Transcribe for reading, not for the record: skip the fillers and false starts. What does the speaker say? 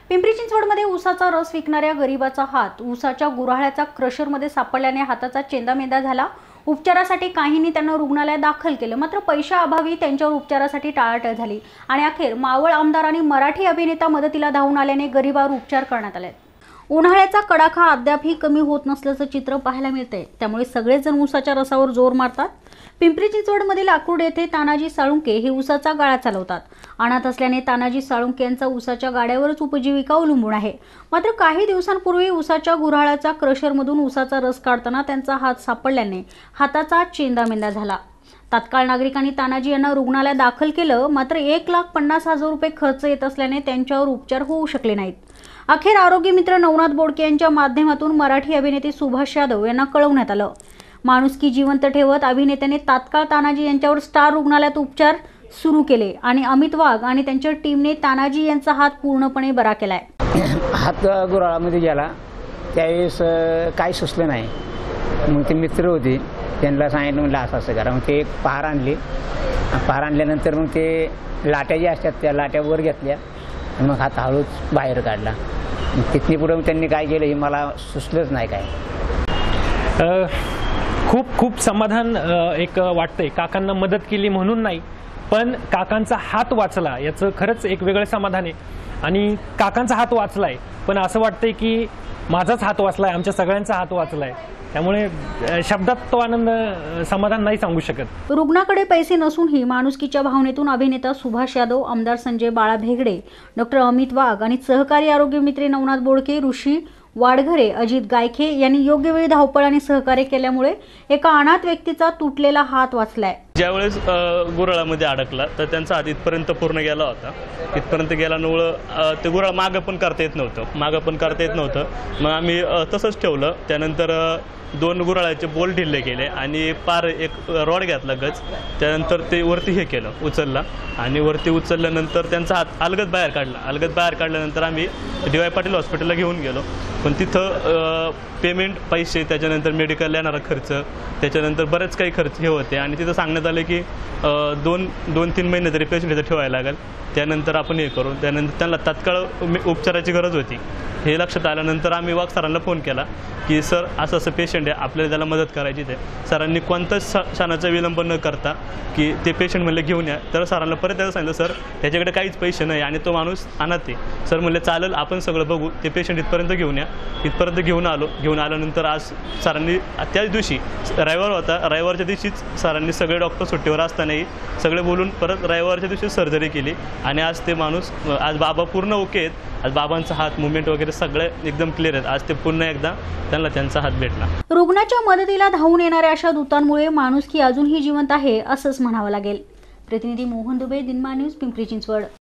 पिंपरी चिंचवडमध्ये ऊसाचा रस विकणाऱ्या गरीबाचा हात ऊसाच्या गुऱ्हाळ्याचा क्रशरमध्ये सापडल्याने हाताचा चेंदामेंदा झाला। उपचारासाठी काहींनी त्यांना रुग्णालयात दाखल केलं, मात्र पैशाअभावी त्यांच्यावर उपचारासाठी टाळाटाळ झाली आणि अखेर मावळ आमदार आणि मराठी अभिनेता मदतीला धावून आल्याने गरीबावर उपचार करण्यात आले। उन्हाळ्याचा कडाका अद्यापही कमी होत नसल्याचं चित्र पाहायला मिळतंय, त्यामुळे सगळेच जण ऊसाच्या रसावर जोर मारतात। पिंपरी चिंचवडमधील आकुर्ड येथे तानाजी साळुंके हे ऊसाचा गाळा चालवतात। अनाथ असल्याने तानाजी साळुंके यांचा ऊसाच्या गाड्यावरच उपजीविका अवलंबून आहे। मात्र काही दिवसांपूर्वी ऊसाच्या गुऱ्हाळाच्या क्रशरमधून ऊसाचा रस काढताना त्यांचा हात सापडल्याने हाताचा चेंदामेंदा झाला। तात्काळ नागरिकांनी तानाजी यांना रुग्णालयात दाखल केलं, मात्र 1,50,000 रुपये खर्च येत असल्याने त्यांच्यावर उपचार होऊ शकले नाहीत। अखेर आरोग्य मित्र नवनाथ बोडके यांच्या माध्यमातून मराठी अभिनेते सुभाष यादव यांना कळवण्यात आलं। माणुसकी जिवंत ठेवत अभिनेत्याने तात्काळ तानाजी यांच्यावर स्टार रुग्णालयात उपचार सुरू केले आणि अमित वाघ आणि त्यांच्या टीमने तानाजी यांचा हात पूर्णपणे बरा केलाय। हात गुऱ्हाळामध्ये गेला त्यावेळेस काही सुचलं नाही। मग ते मित्र होते, त्यांना सांगितलं म्हटलं असं असं करा। मग ते एक पहार आणली, पहार आणल्यानंतर मग ते लाट्या ज्या असतात त्या लाट्या वर घेतल्या, मग हात हळूच बाहेर काढला। तिथने पुढे त्यांनी काय केलं हे मला सुचलंच नाही काय। खूप समाधान एक वाटतंय। काकांना मदत केली म्हणून नाही, पण काकांचा हात वाचला याचं खरंच एक वेगळं समाधान आहे। आणि काकांचा हात वाचलाय, पण असं वाटतंय की माझाच हात वाचलाय, आमच्या सगळ्यांचा हात वाचलाय। त्यामुळे शब्दात तो आनंद समाधान नाही सांगू शकत। रुग्णाकडे पैसे नसूनही माणुसकीच्या भावनेतून अभिनेता सुभाष यादव, आमदार संजय बाळा भेगडे, डॉक्टर अमित वाघ आणि सहकारी आरोग्य मित्र नवनाथ बोडके, ऋषी वाडघरे, अजित गायखे यांनी योग्य वेळी धावपळ आणि सहकार्य केल्यामुळे एका अनाथ व्यक्तीचा तुटलेला हात वाचलाय। ज्यावेळेस गुऱ्हाळामध्ये अडकला तर त्यांचा हात इथपर्यंत पूर्ण गेला होता। इथपर्यंत गेल्यामुळं ते गुऱ्हाळ मागं पण करता येत नव्हतं। मग आम्ही तसंच ठेवलं। त्यानंतर 2 गुऱ्हाळाचे बोल ढिल्ले केले आणि पार एक रॉड घेतला गज, त्यानंतर ते वरती हे केलं, उचलला आणि वरती उचलल्यानंतर त्यांचा हात अलगद बाहेर काढल्यानंतर आम्ही DY पाटील हॉस्पिटलला घेऊन गेलो। पण तिथं पेमेंट, पैसे, त्याच्यानंतर मेडिकल येणारा खर्च, त्याच्यानंतर बरेच काही खर्च हे होते आणि तिथं सांगण्यात आलं की 2-3 महिने तरी पेशंट इथं ठेवायला लागेल, त्यानंतर आपण हे करू। त्यानंतर त्यांना तात्काळ उपचाराची गरज होती। हे लक्षात आल्यानंतर आम्ही वाघ सरांना फोन केला की सर असं असं पेशंट आहे, आपल्याला त्याला मदत करायची आहे। सरांनी कोणताच क्षणाचा विलंब न करता की ते पेशंट म्हणले घेऊन या। तर सरांना परत त्याला सांगितलं सर त्याच्याकडे काहीच पैसे नाही आणि तो माणूस अनाथ आहे। सर म्हणले चालेल, आपण सगळं बघू, ते पेशंट इथपर्यंत घेऊन या। इथपर्यंत घेऊन आल्यानंतर आज सरांनी त्याच दिवशी रविवार होता, रविवारच्या दिवशीच सरांनी सगळे डॉक्टर सुट्टीवर असतानाही सगळे बोलून परत रविवारच्या दिवशी सर्जरी केली आणि आज ते माणूस, आज बाबा पूर्ण ओके आहेत। आज बाबांचा हात, मुवमेंट वगैरे सगळे एकदम क्लिअर आहेत। आज ते पुन्हा एकदा त्यांचा हात भेटला। रुग्णाच्या मदतीला धावून येणाऱ्या अशा दूतांमुळे माणुसकी अजूनही जिवंत आहे असंच म्हणावं लागेल। प्रतिनिधी मोहन दुबे, दिनमान न्यूज, पिंपरी चिंचवड।